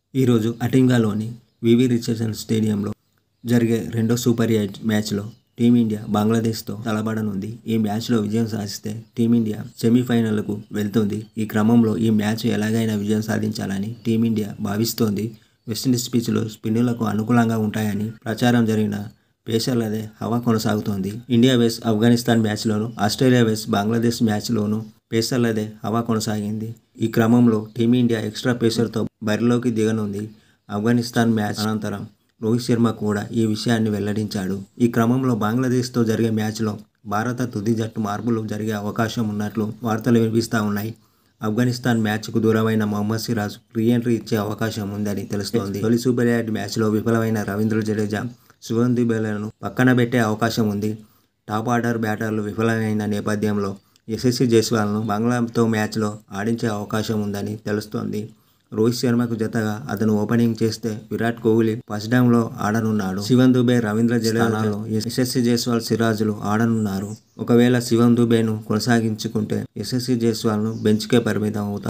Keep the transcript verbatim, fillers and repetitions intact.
ఈరోజు అటింగాలోని వివి రిచర్డ్సన్ స్టేడియంలో జరిగే రెండో సూపర్ ఎయిట్ మ్యాచ్లో టీమిండియా బంగ్లాదేశ్తో తలపడనుంది. ఈ మ్యాచ్లో విజయం సాధిస్తే టీమిండియా సెమీఫైనల్కు వెళ్తుంది. ఈ క్రమంలో ఈ మ్యాచ్ ఎలాగైనా విజయం సాధించాలని టీమిండియా భావిస్తోంది. వెస్టిండీస్ పిచ్లు స్పిన్నులకు అనుకూలంగా ఉంటాయని ప్రచారం జరిగిన పేసర్లదే హవా కొనసాగుతోంది. ఇండియా వెస్ ఆఫ్ఘనిస్తాన్ మ్యాచ్లోనూ, ఆస్ట్రేలియా వెస్ బంగ్లాదేశ్ మ్యాచ్లోనూ పేసర్లదే హవా కొనసాగింది. ఈ క్రమంలో టీమిండియా ఎక్స్ట్రా పేసర్తో బరిలోకి దిగనుంది. ఆఫ్ఘనిస్తాన్ మ్యాచ్ అనంతరం రోహిత్ శర్మ కూడా ఈ విషయాన్ని వెల్లడించాడు. ఈ క్రమంలో బంగ్లాదేశ్తో జరిగే మ్యాచ్లో భారత తుది జట్టు మార్పులు జరిగే అవకాశం ఉన్నట్లు వార్తలు వినిపిస్తూ ఉన్నాయి. ఆఫ్ఘనిస్తాన్ మ్యాచ్కు దూరమైన మహమ్మద్ సిరాజ్ రీ ఎంట్రీ ఇచ్చే అవకాశం ఉందని తెలుస్తోంది. తొలి సూపర్ ఎయిట్ మ్యాచ్లో విఫలమైన రవీంద్ర జడేజా, శుభ్మన్ గిల్ను పక్కన పెట్టే అవకాశం ఉంది. టాప్ ఆర్డర్ బ్యాటర్లు విఫలమైన నేపథ్యంలో యశస్వి జైస్వాల్ను బంగ్లాతో మ్యాచ్లో ఆడించే అవకాశం ఉందని తెలుస్తోంది. రోహిత్ శర్మకు జతగా అతను ఓపెనింగ్ చేస్తే విరాట్ కోహ్లీ ఫస్ట్ డౌన్లో ఆడనున్నాడు. శివమ్ దుబే, రవీంద్ర జడేజాలో యశస్వి జైస్వాల్, సిరాజ్లు ఆడనున్నారు. ఒకవేళ శివమ్ దుబేను కొనసాగించుకుంటే యశస్వి జైస్వాల్ను బెంచ్కే పరిమితం అవుతారు.